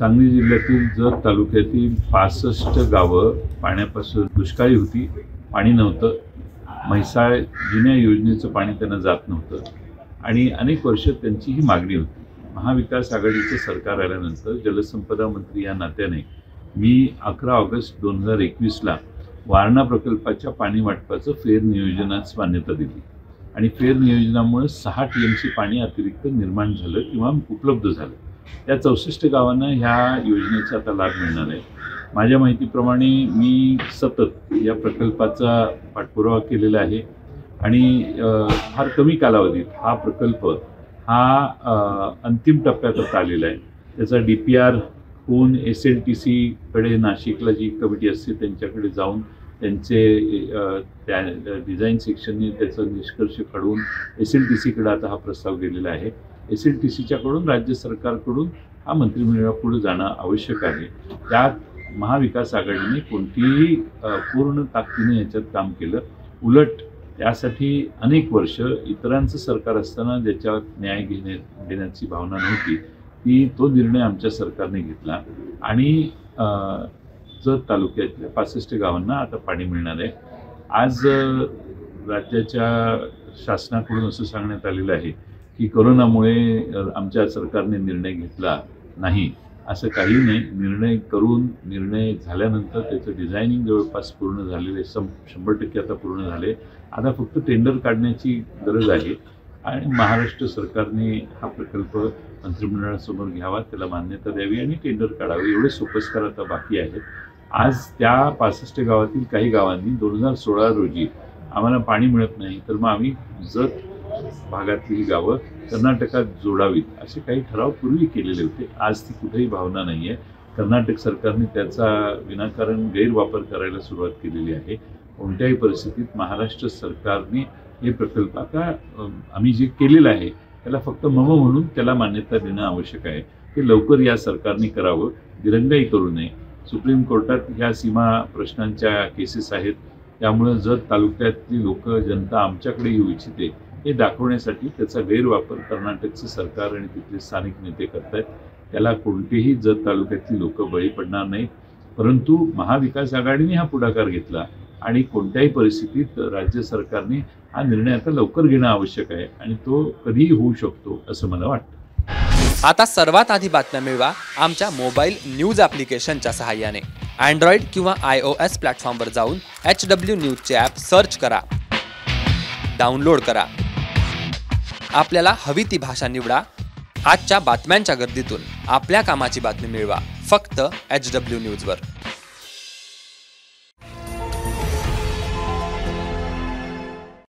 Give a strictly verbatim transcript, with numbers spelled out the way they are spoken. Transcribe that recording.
सांगली जिल्ह्यातील जत तालुक्यातील पासष्ट गावं पाण्यापासून दुष्काळी होती, पाणी नव्हतं. म्हैसाळ जुन्या योजनेचं पाणी त्यांना जात नव्हतं आणि अनेक वर्ष त्यांची ही मागणी होती. महाविकास आघाडीचे सरकार आल्यानंतर जलसंपदा मंत्री या नात्याने मी अकरा ऑगस्ट दोन हजार एकवीसला वारणा प्रकल्पाच्या पाणी वाटपाचं फेरनियोजनास मान्यता दिली आणि फेरनियोजनामुळे सहा टी एम सी पाणी अतिरिक्त निर्माण झालं किंवा उपलब्ध झालं. या चौसष्ट गावांना ह्या योजनेचा आता लाभ मिळणार आहे. माझ्या माहितीप्रमाणे मी सतत या प्रकल्पाचा पाठपुरावा केलेला आहे आणि फार कमी कालावधीत हा प्रकल्प हा अंतिम टप्प्यात आता आलेला आहे. त्याचा डी पी आर होऊन एस एल टी सीकडे नाशिकला जी कमिटी असते त्यांच्याकडे जाऊन त्यांचे त्या डिझाईन सेक्शनने त्याचा निष्कर्ष काढून एस एल टी सीकडे आता हा प्रस्ताव गेलेला आहे. एस एल टी सीच्याकडून राज्य सरकारकडून हा मंत्रिमंडळापुढे जाणं आवश्यक आहे. त्यात महाविकास आघाडीने कोणतीही पूर्ण ताकदीने याच्यात काम केलं. उलट त्यासाठी अनेक वर्ष इतरांचं सरकार असताना ज्याच्यावर न्याय घेणे देण्याची भावना नव्हती ती तो निर्णय आमच्या सरकारने घेतला आणि जत तालुक्यातल्या पासष्ट गावांना आता पाणी मिळणार आहे. आज राज्याच्या शासनाकडून असं सांगण्यात आलेलं आहे की कोरोनामुळे आमच्या सरकारने निर्णय घेतला नाही, असं काही नाही. निर्णय करून निर्णय झाल्यानंतर त्याचं डिझायनिंग जवळपास पूर्ण झालेले सं शंभर टक्के आता पूर्ण झाले. आता फक्त टेंडर काढण्याची गरज आहे आणि महाराष्ट्र सरकारने हा प्रकल्प मंत्रिमंडळासमोर घ्यावा, त्याला मान्यता द्यावी आणि टेंडर काढावे, एवढे सोपस्कार आता बाकी आहेत. आज त्या पासष्ट गावातील काही गावांनी दोन हजार सोळा रोजी आम्हाला पाणी मिळत नाही तर मग आम्ही जत भागातील गावं कर्नाटकात जोडावीत असे काही ठराव पूर्वी केलेले होते. आज ती कुठेही भावना नाही आहे. कर्नाटक सरकारने त्याचा विनाकारण गैरवापर करायला सुरुवात केलेली आहे. कोणत्याही परिस्थितीत महाराष्ट्र सरकारने हे प्रकल्प आता आम्ही जे केलेलं आहे त्याला फक्त मम म्हणून त्याला मान्यता देणं आवश्यक आहे. ते लवकर या सरकारने करावं, दिरंगाई करू नये. सुप्रीम कोर्टात ह्या सीमा प्रश्नांच्या केसेस आहेत, त्यामुळं जत तालुक्यातली लोक जनता आमच्याकडे येऊ इच्छिते हे दाखवण्यासाठी त्याचा गैरवापर कर्नाटकचं सरकार आणि तिथले स्थानिक नेते करत आहेत. त्याला कोणतेही जत तालुक्यातली लोक बळी पडणार नाहीत. परंतु महाविकास आघाडीने हा पुढाकार घेतला आणि कोणत्याही परिस्थितीत राज्य सरकारने हा निर्णय आता लवकर घेणं आवश्यक आहे आणि तो कधीही होऊ शकतो असं मला वाटतं. आता सर्वात आधी बातम्या मिळवा आमच्या मोबाईल न्यूज ॲप्लिकेशनच्या सहाय्याने. अँड्रॉइड किंवा आय ओ एस प्लॅटफॉर्मवर जाऊन एच डब्ल्यू न्यूजचे ॲप सर्च करा, डाउनलोड करा. आपल्याला हवी ती भाषा निवडा. आजच्या बातम्यांच्या गर्दीतून आपल्या कामाची बातमी मिळवा फक्त एच डब्ल्यू न्यूजवर.